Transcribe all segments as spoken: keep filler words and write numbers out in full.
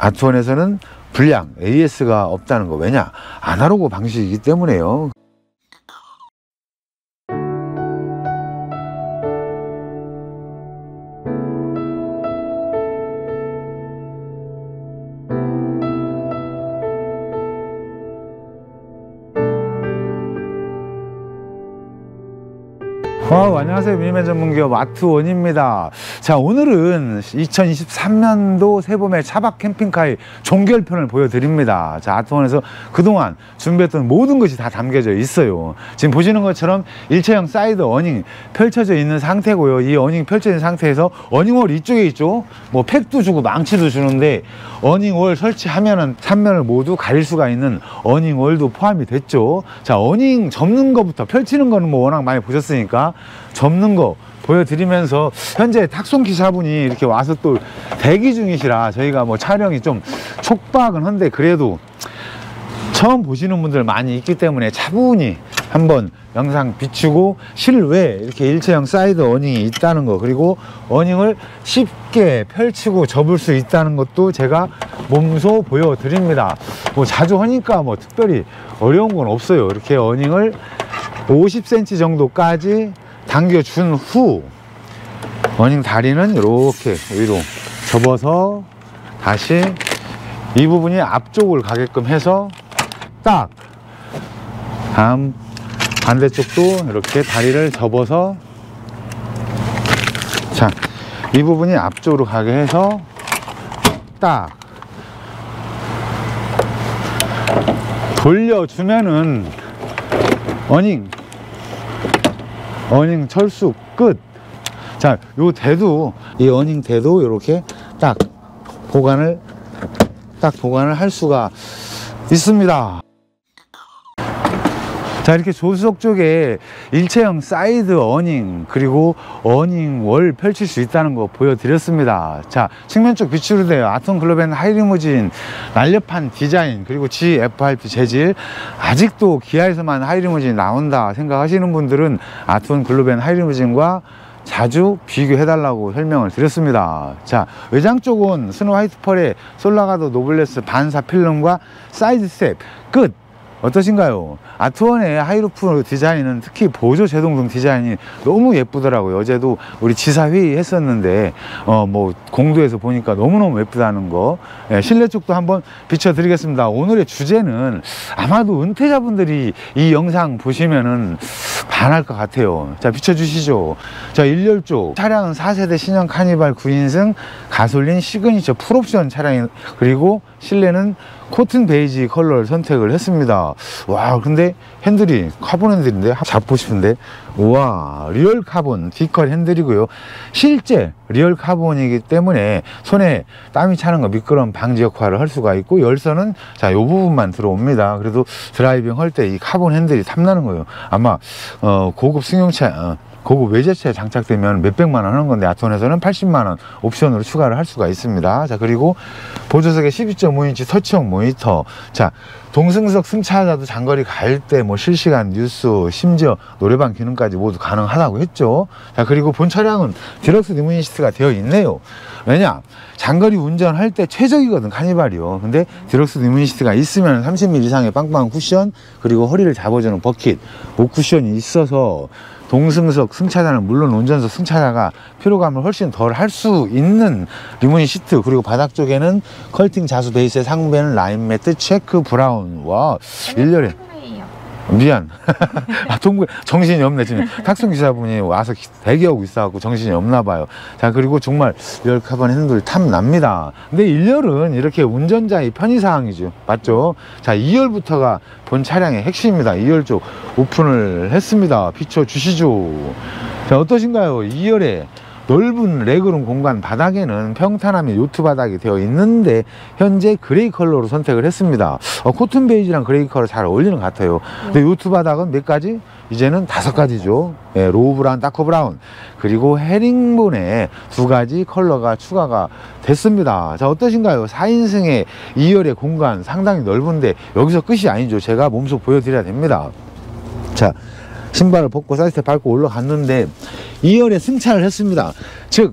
아트원에서는 불량 에이에스가 없다는 거. 왜냐? 아날로그 방식이기 때문에요. 어, 안녕하세요. 미니맨 전문기업 아트원입니다. 자, 오늘은 이천이십삼 년도 새봄의 차박 캠핑카의 종결편을 보여드립니다. 자, 아트원에서 그동안 준비했던 모든 것이 다 담겨져 있어요. 지금 보시는 것처럼 일체형 사이드 어닝 펼쳐져 있는 상태고요. 이 어닝 펼쳐진 상태에서 어닝홀 이쪽에 있죠. 뭐 팩도 주고 망치도 주는데 어닝홀 설치하면은 삼면을 모두 가릴 수가 있는 어닝홀도 포함이 됐죠. 자, 어닝 접는 것부터, 펼치는 거는 뭐 워낙 많이 보셨으니까 접는 거 보여드리면서, 현재 탁송 기사분이 이렇게 와서 또 대기 중이시라 저희가 뭐 촬영이 좀 촉박은 한데 그래도 처음 보시는 분들 많이 있기 때문에 차분히 한번 영상 비추고, 실외에 이렇게 일체형 사이드 어닝이 있다는 거, 그리고 어닝을 쉽게 펼치고 접을 수 있다는 것도 제가 몸소 보여드립니다. 뭐 자주 하니까 뭐 특별히 어려운 건 없어요. 이렇게 어닝을 오십 센티미터 정도까지 당겨준 후 어닝 다리는 이렇게 위로 접어서 다시 이 부분이 앞쪽을 가게끔 해서 딱, 다음 반대쪽도 이렇게 다리를 접어서, 자, 이 부분이 앞쪽으로 가게 해서 딱 돌려주면은 어닝 어닝 철수 끝. 자, 요 대도, 이 어닝 대도 이렇게 딱 보관을 딱 보관을 할 수가 있습니다. 자, 이렇게 조수석 쪽에 일체형 사이드 어닝 그리고 어닝 월 펼칠 수 있다는 거 보여드렸습니다. 자, 측면 쪽 비추로 돼요. 아트원 글로벤 하이리무진 날렵한 디자인, 그리고 지에프알피 재질. 아직도 기아에서만 하이리무진이 나온다 생각하시는 분들은 아트원 글로벤 하이리무진과 자주 비교해달라고 설명을 드렸습니다. 자, 외장 쪽은 스노우 화이트 펄에 솔라가도 노블레스 반사 필름과 사이드 스텝 끝. 어떠신가요? 아트원의 하이루프 디자인은, 특히 보조 제동등 디자인이 너무 예쁘더라고요. 어제도 우리 지사회의 했었는데 어 뭐 공도에서 보니까 너무너무 예쁘다는 거. 예, 실내 쪽도 한번 비춰드리겠습니다. 오늘의 주제는 아마도 은퇴자분들이 이 영상 보시면은 반할 것 같아요. 자, 비춰주시죠. 자, 일열 쪽 차량은 사 세대 신형 카니발 구 인승 가솔린 시그니처 풀옵션 차량, 그리고 실내는 코튼 베이지 컬러를 선택을 했습니다. 와, 근데 핸들이 카본 핸들인데 잡고 싶은데, 우와, 리얼 카본 D컬 핸들이고요. 실제 리얼 카본이기 때문에 손에 땀이 차는 거, 미끄럼 방지 역할을 할 수가 있고, 열선은 자, 요 부분만 들어옵니다. 그래도 드라이빙 할 때 이 카본 핸들이 탐나는 거예요. 아마 어, 고급 승용차, 어, 고급 외제차에 장착되면 몇백만 원 하는 건데 아트원에서는 팔십만 원 옵션으로 추가를 할 수가 있습니다. 자, 그리고 보조석에 십이 점 오 인치 터치형 모니터. 자, 동승석 승차자도 장거리 갈 때 뭐 실시간 뉴스, 심지어 노래방 기능까지 모두 가능하다고 했죠. 자, 그리고 본 차량은 디럭스 리무진 시트가 되어 있네요. 왜냐? 장거리 운전할 때 최적이거든, 카니발이요. 근데 디럭스 리무진 시트가 있으면 삼십 밀리미터 이상의 빵빵한 쿠션, 그리고 허리를 잡아주는 버킷, 목 쿠션이 있어서 동승석 승차자는 물론 운전석 승차자가 피로감을 훨씬 덜 할 수 있는 리무진 시트, 그리고 바닥 쪽에는 컬팅 자수 베이스의 상부에는 라인 매트 체크 브라운. 와, 일렬에 미안. 아, 동굴 정신이 없네. 지금 탁송 기사분이 와서 대기하고 있어갖고 정신이 없나 봐요. 자, 그리고 정말 리얼 카본 핸들 탐납니다. 근데 일 열은 이렇게 운전자의 편의사항이죠. 맞죠? 자, 이 열부터가 본 차량의 핵심입니다. 이 열 쪽 오픈을 했습니다. 비춰주시죠. 자, 어떠신가요? 이 열에 넓은 레그룸 공간, 바닥에는 평탄함의 요트 바닥이 되어 있는데 현재 그레이 컬러로 선택을 했습니다. 어, 코튼 베이지랑 그레이 컬러 잘 어울리는 것 같아요. 근데 요트 바닥은 몇 가지? 이제는 다섯 가지죠. 예, 로우 브라운, 다크 브라운, 그리고 헤링본에 두 가지 컬러가 추가가 됐습니다. 자, 어떠신가요? 사 인승의 이 열의 공간 상당히 넓은데 여기서 끝이 아니죠. 제가 몸소 보여드려야 됩니다. 자, 신발을 벗고 사이드 밟고 올라갔는데 이 열에 승차를 했습니다. 즉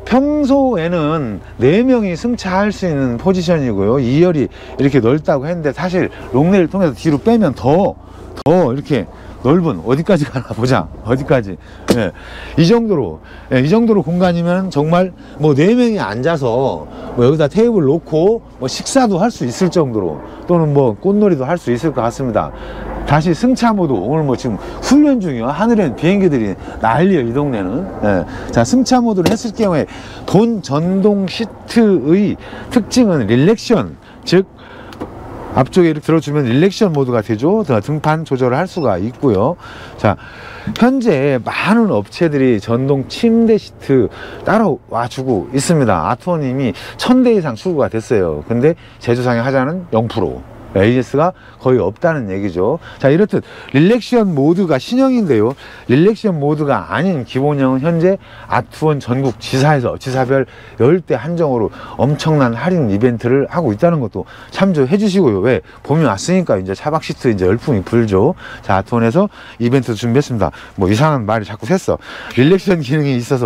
평소에는 네 명이 승차할 수 있는 포지션이고요. 이 열이 이렇게 넓다고 했는데 사실 롱레일 통해서 뒤로 빼면 더, 더 이렇게 넓은, 어디까지 가나 보자. 어디까지. 예. 이 정도로, 예, 이 정도로 공간이면 정말 뭐 네 명이 앉아서 뭐 여기다 테이블 놓고 뭐 식사도 할 수 있을 정도로, 또는 뭐 꽃놀이도 할 수 있을 것 같습니다. 다시 승차 모드, 오늘 뭐 지금 훈련 중이요. 하늘엔 비행기들이 난리요, 이 동네는. 예. 자, 승차 모드를 했을 경우에 본 전동 시트의 특징은 릴렉션, 즉 앞쪽에 이렇게 들어주면 릴렉션 모드가 되죠. 등판 조절을 할 수가 있고요. 자, 현재 많은 업체들이 전동 침대 시트 따라와 주고 있습니다. 아트원 이미 천 대 이상 출고가 됐어요. 근데 제조상의 하자는 영 퍼센트, 에이에스가 거의 없다는 얘기죠. 자, 이렇듯 릴렉션 모드가 신형인데요, 릴렉션 모드가 아닌 기본형은 현재 아트원 전국 지사에서 지사별 열 대 한정으로 엄청난 할인 이벤트를 하고 있다는 것도 참조해 주시고요. 왜? 봄이 왔으니까 이제 차박 시트 이제 열풍이 불죠. 자, 아트원에서 이벤트 준비했습니다. 뭐 이상한 말이 자꾸 샜어. 릴렉션 기능이 있어서,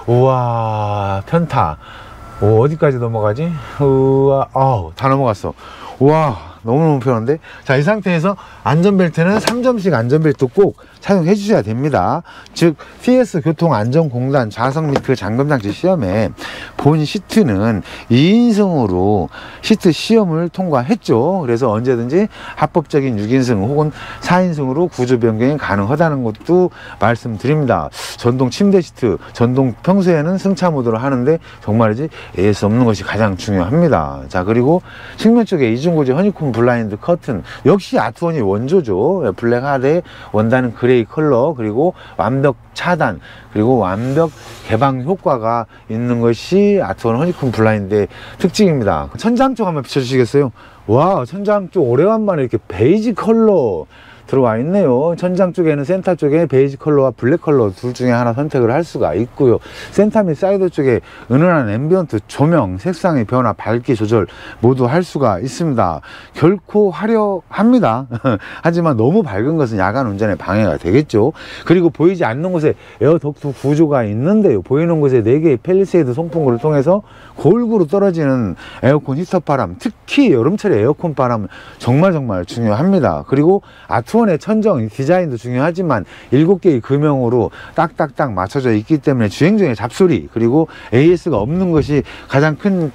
우와, 편타. 오, 어디까지 넘어가지? 우와, 아우, 다 넘어갔어. 우와, 너무너무 편한데. 자, 이 상태에서 안전벨트는 삼 점씩 안전벨트 꼭 착용해 주셔야 됩니다. 즉 티에스 교통안전공단 좌석 및 그 잠금장치 시험에 본 시트는 이 인승으로 시트 시험을 통과했죠. 그래서 언제든지 합법적인 육 인승 혹은 사 인승으로 구조 변경이 가능하다는 것도 말씀드립니다. 전동 침대 시트, 전동 평소에는 승차 모드로 하는데 정말이지 에이에스 없는 것이 가장 중요합니다. 자, 그리고 측면 쪽에 이중고지 허니콤 블라인드 커튼, 역시 아트원이 원조죠. 블랙 하드에 원단은 그레이 컬러, 그리고 완벽 차단, 그리고 완벽 개방 효과가 있는 것이 아트원 허니콤 블라인드의 특징입니다. 천장 쪽 한번 비춰주시겠어요? 와, 천장 쪽 오래간만에 이렇게 베이지 컬러 들어와 있네요. 천장 쪽에는 센터 쪽에 베이지 컬러와 블랙 컬러 둘 중에 하나 선택을 할 수가 있고요. 센터 및 사이드 쪽에 은은한 앰비언트 조명, 색상의 변화, 밝기 조절 모두 할 수가 있습니다. 결코 화려합니다. 하지만 너무 밝은 것은 야간 운전에 방해가 되겠죠. 그리고 보이지 않는 곳에 에어 덕트 구조가 있는데요, 보이는 곳에 네 개의 펠리세이드 송풍구를 통해서 골고루 떨어지는 에어컨 히터 바람, 특히 여름철에 에어컨 바람은 정말 정말 중요합니다. 그리고 아트원의 천정 디자인도 중요하지만 일곱 개의 금형으로 딱딱딱 맞춰져 있기 때문에 주행 중에 잡소리, 그리고 에이에스가 없는 것이 가장 큰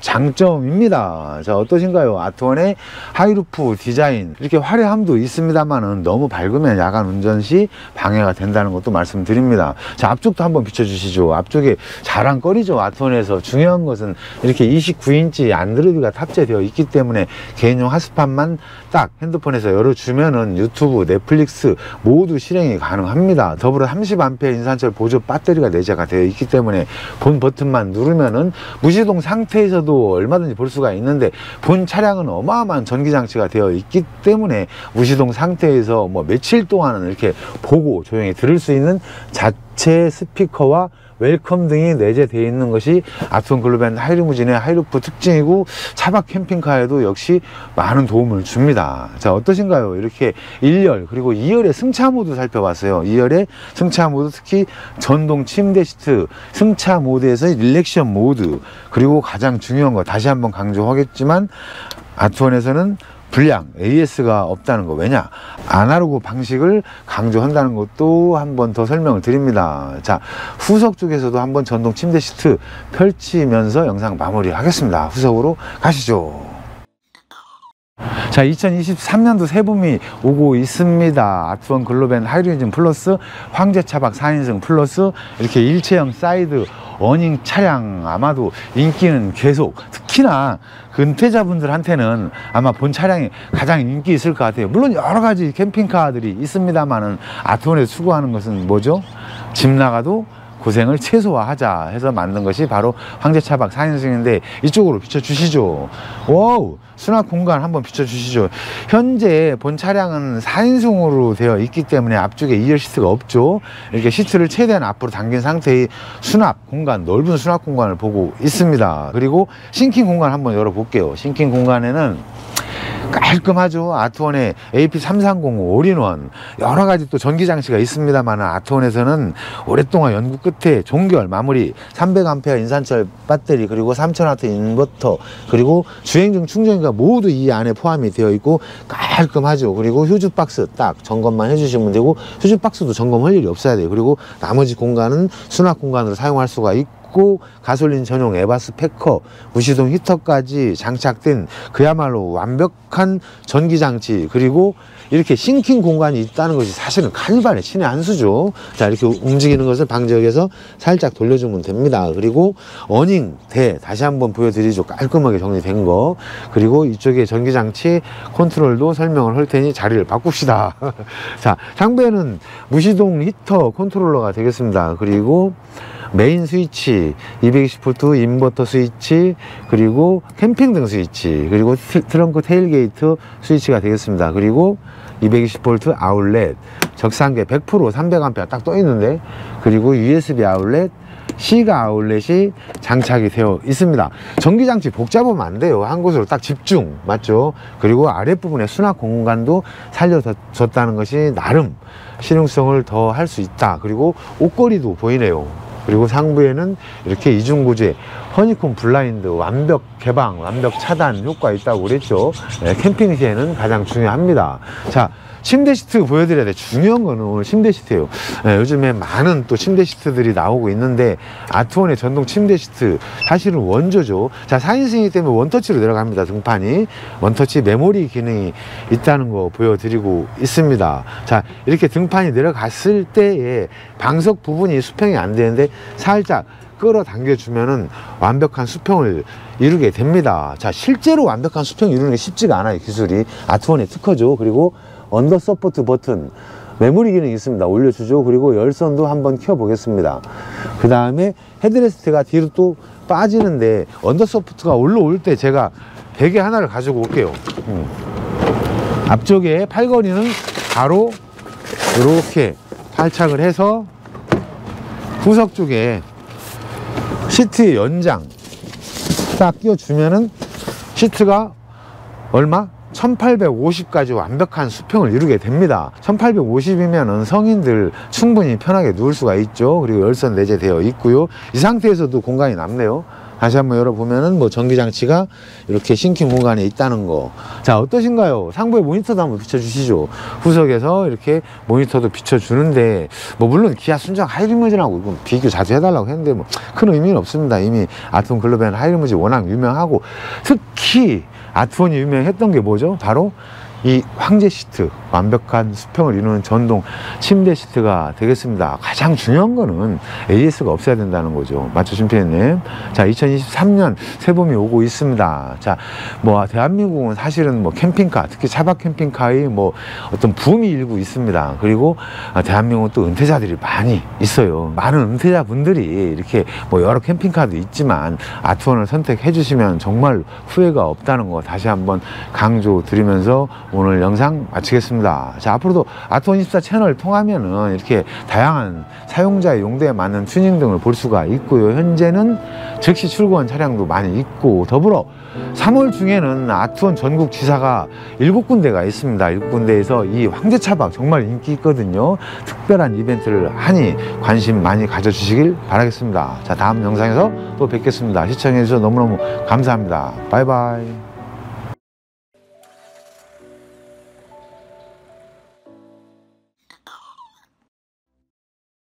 장점입니다. 자, 어떠신가요? 아트원의 하이루프 디자인, 이렇게 화려함도 있습니다만은 너무 밝으면 야간 운전 시 방해가 된다는 것도 말씀드립니다. 자, 앞쪽도 한번 비춰주시죠. 앞쪽에 자랑거리죠. 아트원에서 중요한 것은 이렇게 이십구 인치 안드로이드가 탑재되어 있기 때문에 개인용 핫스팟만 딱 핸드폰에서 열어주면은 유튜브, 넷플릭스 모두 실행이 가능합니다. 더불어 삼십 암페어 인산철 보조 배터리가 내재가 되어 있기 때문에 본 버튼만 누르면은 무시동 상태에서도 얼마든지 볼 수가 있는데, 본 차량은 어마어마한 전기장치가 되어 있기 때문에 무시동 상태에서 뭐 며칠 동안은 이렇게 보고 조용히 들을 수 있는 자체 스피커와 웰컴 등이 내재되어 있는 것이 아트원 글로벤 하이리무진의 하이루프 특징이고, 차박 캠핑카에도 역시 많은 도움을 줍니다. 자, 어떠신가요? 이렇게 일 열 그리고 이 열의 승차 모드 살펴봤어요. 이 열의 승차 모드, 특히 전동 침대 시트 승차 모드에서의 릴렉션 모드, 그리고 가장 중요한 거 다시 한번 강조하겠지만 아트원에서는 불량 에이에스가 없다는 거. 왜냐? 아날로그 방식을 강조한다는 것도 한 번 더 설명을 드립니다. 자, 후석 쪽에서도 한번 전동 침대 시트 펼치면서 영상 마무리 하겠습니다. 후석으로 가시죠. 자, 이천이십삼 년도 새봄이 오고 있습니다. 아트원 글로벤 하이리무진 플러스 황제 차박 사 인승 플러스 이렇게 일체형 사이드 어닝 차량, 아마도 인기는 계속, 특히나 은퇴자분들한테는 아마 본 차량이 가장 인기 있을 것 같아요. 물론 여러 가지 캠핑카들이 있습니다만은 아트원에서 추구하는 것은 뭐죠? 집 나가도 고생을 최소화하자 해서 만든 것이 바로 황제 차박 사 인승인데, 이쪽으로 비춰주시죠. 와우, 수납 공간 한번 비춰주시죠. 현재 본 차량은 사 인승으로 되어 있기 때문에 앞쪽에 이 열 시트가 없죠. 이렇게 시트를 최대한 앞으로 당긴 상태의 수납 공간, 넓은 수납 공간을 보고 있습니다. 그리고 싱킹 공간 한번 열어볼게요. 싱킹 공간에는 깔끔하죠. 아트원에 에이피 삼삼공오 올인원 여러 가지 또 전기 장치가 있습니다만 아트원에서는 오랫동안 연구 끝에 종결 마무리 삼백 암페어 인산철 배터리 그리고 삼천 와트 인버터 그리고 주행 중 충전기가 모두 이 안에 포함이 되어 있고 깔끔하죠. 그리고 휴즈 박스 딱 점검만 해주시면 되고 휴즈 박스도 점검할 일이 없어야 돼요. 그리고 나머지 공간은 수납 공간으로 사용할 수가 있고 가솔린 전용 에바스 패커 무시동 히터까지 장착된 그야말로 완벽한 전기장치 그리고 이렇게 싱킹 공간이 있다는 것이 사실은 카니발의 신의 한 수죠. 자, 이렇게 움직이는 것을 방지역에서 살짝 돌려주면 됩니다. 그리고 어닝 대 다시 한번 보여드리죠. 깔끔하게 정리된 거. 그리고 이쪽에 전기장치 컨트롤도 설명을 할 테니 자리를 바꿉시다. 자, 상배는 무시동 히터 컨트롤러가 되겠습니다. 그리고 메인 스위치, 이백이십 볼트 인버터 스위치, 그리고 캠핑등 스위치, 그리고 트렁크 테일게이트 스위치가 되겠습니다. 그리고 이백이십 볼트 아울렛, 적상계 백 퍼센트 삼백 암페어 딱 떠 있는데, 그리고 유에스비 아울렛, C가 아울렛이 장착이 되어 있습니다. 전기장치 복잡하면 안 돼요. 한 곳으로 딱 집중, 맞죠? 그리고 아랫부분에 수납 공간도 살려졌다는 것이 나름 실용성을 더 할 수 있다. 그리고 옷걸이도 보이네요. 그리고 상부에는 이렇게 이중구조의 허니콤 블라인드 완벽 개방, 완벽 차단 효과 있다고 그랬죠. 네, 캠핑 시에는 가장 중요합니다. 자, 침대 시트 보여드려야 돼. 중요한 거는 오늘 침대 시트예요. 네, 요즘에 많은 또 침대 시트들이 나오고 있는데 아트원의 전동 침대 시트 사실은 원조죠. 자, 사 인승이기 때문에 원터치로 들어갑니다. 등판이 원터치 메모리 기능이 있다는 거 보여드리고 있습니다. 자, 이렇게 등판이 내려갔을 때에 방석 부분이 수평이 안 되는데 살짝 끌어당겨 주면은 완벽한 수평을 이루게 됩니다. 자, 실제로 완벽한 수평 이루는 게 쉽지가 않아요. 기술이 아트원의 특허죠. 그리고 언더 서포트 버튼 메모리 기능이 있습니다. 올려주죠. 그리고 열선도 한번 켜 보겠습니다. 그 다음에 헤드레스트가 뒤로 또 빠지는데 언더 서포트가 올라올 때 제가 베개 하나를 가지고 올게요. 음. 앞쪽에 팔걸이는 바로 이렇게 탈착을 해서 후석 쪽에 시트 연장 딱 끼워주면은 시트가 얼마? 천팔백오십까지 완벽한 수평을 이루게 됩니다. 천팔백오십이면은 성인들 충분히 편하게 누울 수가 있죠. 그리고 열선 내재되어 있고요. 이 상태에서도 공간이 남네요. 다시 한번 열어보면은 뭐 전기장치가 이렇게 싱킹 공간에 있다는 거. 자, 어떠신가요? 상부에 모니터도 한번 비춰주시죠. 후석에서 이렇게 모니터도 비춰주는데, 뭐 물론 기아 순정 하이리무진하고 비교 자주 해달라고 했는데 뭐 큰 의미는 없습니다. 이미 아트원 글로벤 하이리무진 워낙 유명하고, 특히 아트원이 유명했던 게 뭐죠? 바로 이 황제 시트, 완벽한 수평을 이루는 전동 침대 시트가 되겠습니다. 가장 중요한 거는 에이에스가 없어야 된다는 거죠. 맞죠, 심피디님? 자, 이천이십삼 년 새봄이 오고 있습니다. 자, 뭐 대한민국은 사실은 뭐 캠핑카, 특히 차박 캠핑카의 뭐 어떤 붐이 일고 있습니다. 그리고 대한민국은 또 은퇴자들이 많이 있어요. 많은 은퇴자분들이 이렇게 뭐 여러 캠핑카도 있지만 아트원을 선택해 주시면 정말 후회가 없다는 거 다시 한번 강조 드리면서 오늘 영상 마치겠습니다. 자, 앞으로도 아트원 이십사 채널을 통하면은 이렇게 다양한 사용자의 용도에 맞는 튜닝 등을 볼 수가 있고요. 현재는 즉시 출고한 차량도 많이 있고, 더불어 삼월 중에는 아트원 전국 지사가 일곱 군데가 있습니다. 일곱 군데에서 이 황제 차박 정말 인기 있거든요. 특별한 이벤트를 하니 관심 많이 가져주시길 바라겠습니다. 자, 다음 영상에서 또 뵙겠습니다. 시청해주셔서 너무너무 감사합니다. 바이바이.